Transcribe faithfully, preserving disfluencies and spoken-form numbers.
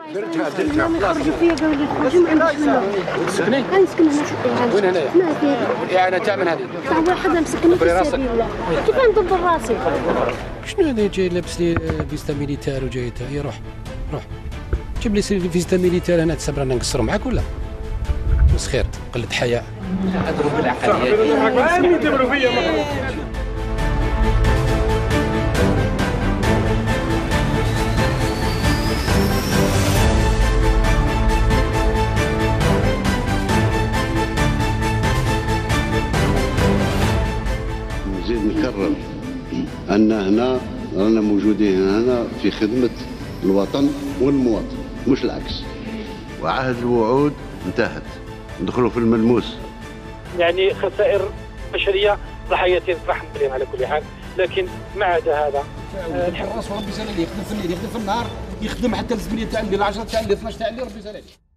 درتها درتها خرجوا فيا قالوا لي تخرجوا ما عندكش منهم. تسكني؟ غنسكن هنا. وين هنايا؟ هنا فيها. يعني تاع من هذه؟ تاع واحد مسكني في السبيل. كيف ندبر راسي؟ شنو هذا جاي لابس لي فيستا ميليتير وجاي تا هي روح روح جيب لي فيستا ميليتير هنا تسبر انا نقصروا معاك ولا؟ بس خير قلة حياء. اضرب بالعقلية. يدبروا فيا نزيد نكرر أن هنا رانا موجودين هنا في خدمة الوطن والمواطن مش العكس. وعهد الوعود انتهت، ندخلوا في الملموس. يعني خسائر بشرية ضحاياتين رحم بهم على كل حال، لكن ما عدا هذا الحراس وربي يسهل عليه، يخدم في الليل يخدم في النهار يخدم حتى الزميليه تاع الليل عشرة تاع الليل اثناش تاع الليل ربي يسهل عليه.